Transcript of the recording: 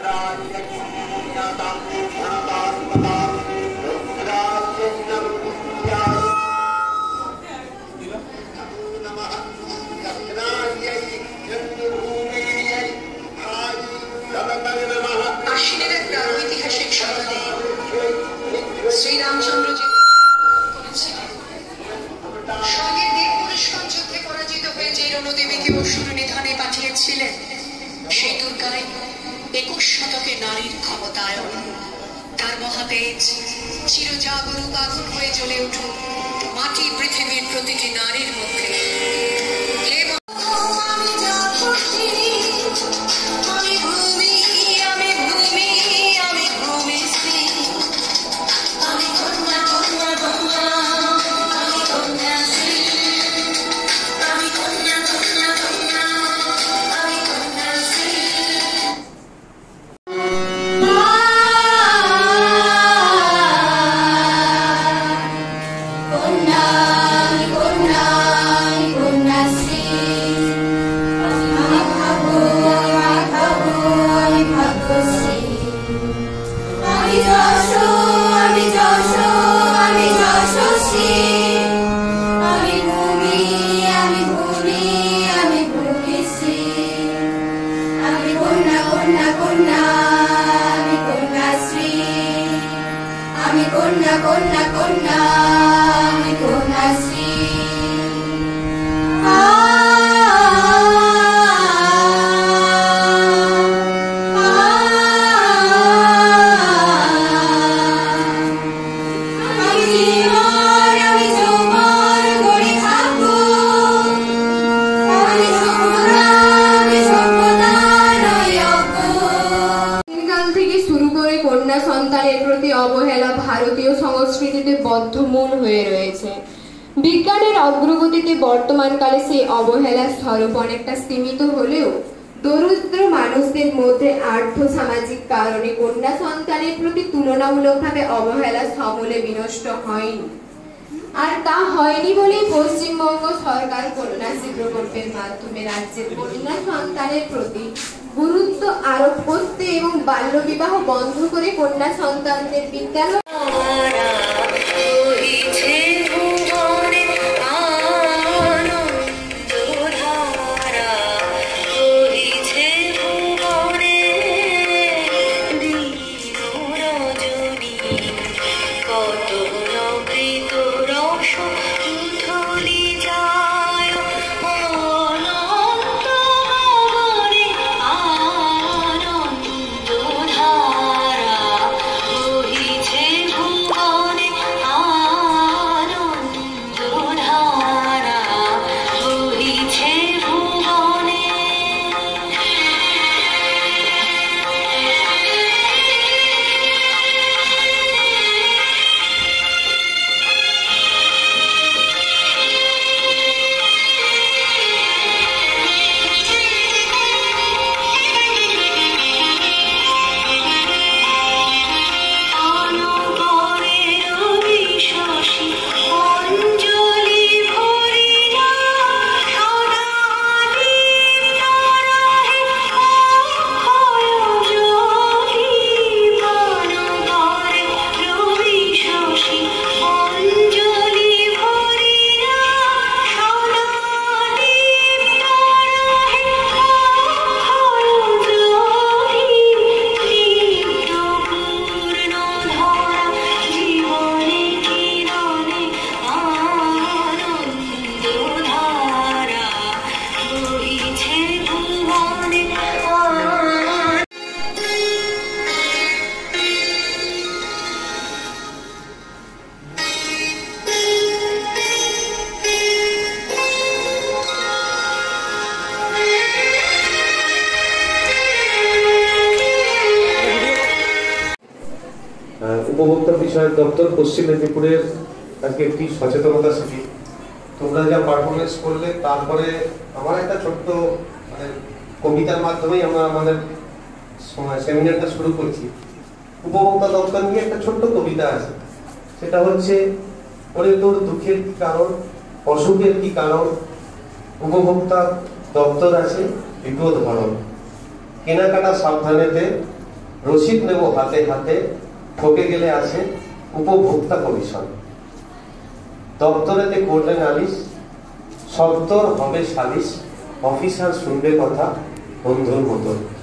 চিরজাগরুক আগুন হয়ে জ্বলে উঠুক মাটি পৃথিবীর প্রতিটি নারীর মধ্যে। ভারতীয় সংস্কৃতিতে বদ্ধমূল হয়ে রয়েছে। বিজ্ঞানের অগ্রগতিতে বর্তমানকালে সেই অবহেলার স্বরূপ অনেকটা সীমিত হলেও দরিদ্র মানুষদের মধ্যে আর্থ-সামাজিক কারণে কন্যা সন্তানের প্রতি তুলনামূলকভাবে অবহেলা সমূলে বিনষ্ট হয়নি। আর তা হয়নি বলেই পশ্চিমবঙ্গ সরকার কন্যাশ্রী প্রকল্পের মাধ্যমে রাজ্যের কন্যা সন্তানের প্রতি গুরুত্ব আরোপ করতে এবং বাল্যবিবাহ বন্ধ করে কন্যা সন্তানদের বিদ্যালয় উপভোক্তা বিষয়ক দপ্তর পশ্চিম মেদিনীপুরের আজকে একটি সচেতনতা শিবির। তোমরা যা পারফরমেন্স করলে তারপরে আমার একটা ছোট্ট কবিতার মাধ্যমেই আমরা আমাদের সেমিনারটা শুরু করছি। উপভোক্তা দপ্তর নিয়ে একটা ছোট্ট কবিতা আছে, সেটা হচ্ছে ওরে তোর দুঃখের কি কারণ, অসুখের কি কারণ, উপভোক্তা দপ্তর আছে বিপদ ভরণ, কেনাকাটা সাবধানেতে রসিদ নেব হাতে হাতে, ঠকে গেলে আসে উপভোক্তা কমিশন। দপ্তরেতে করলে নালিশ, সত্তর হবে সালিশ, অফিসার শুনবে কথা বন্ধুর মতন।